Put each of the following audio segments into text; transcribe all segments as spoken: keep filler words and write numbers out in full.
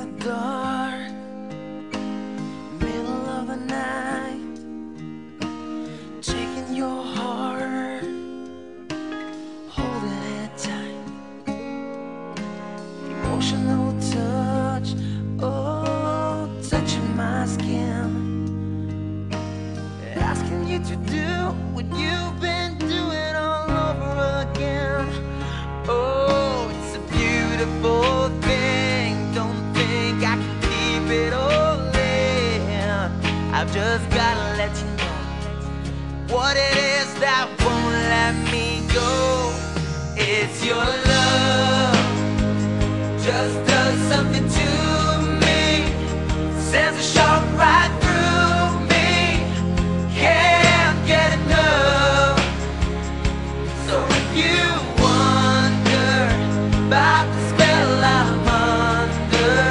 the dark, middle of the night, taking your heart, holding it tight, emotional touch, oh, touching my skin, asking you to do what you've been doing all over again. Oh, it's a beautiful thing, don't think I can keep it all in. I've just gotta let you know what it is that won't let me go. It's your love, just does something to me, sends a shock right through me, can't get enough. So if you wonder about the spell I'm under,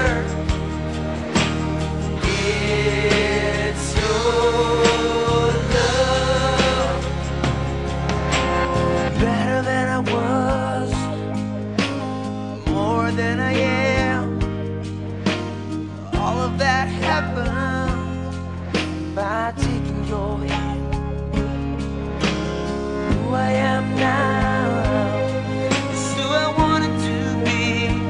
it's your love. Better than I was, more than I am. All of that happened by taking your hand. Who I am now is who I wanted to be.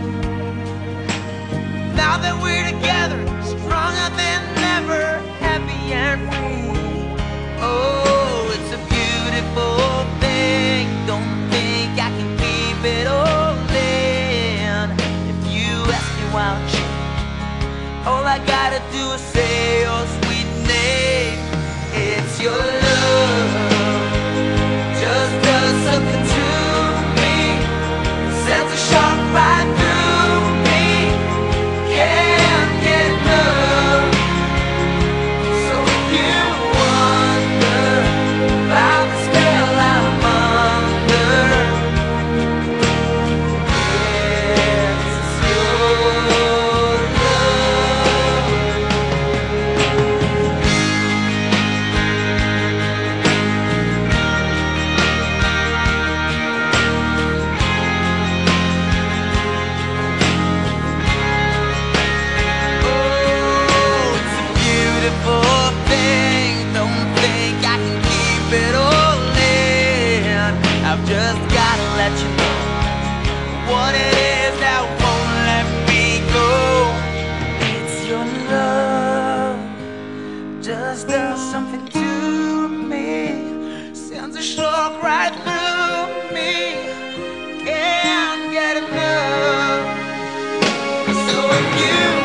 Now that we're together, stronger than ever, happy and free. Oh, it's a beautiful thing, don't think I can keep it all in. If you ask me why I'll change, all I gotta do is say your sweet name. It's your love, just does something to me, sends a shock right through me, can't get enough. So if you wonder about the spell I'm under, it's your I've just gotta let you know what it is that won't let me go. It's your love, just does something to me, sends a shock right through me, can't get enough. So if you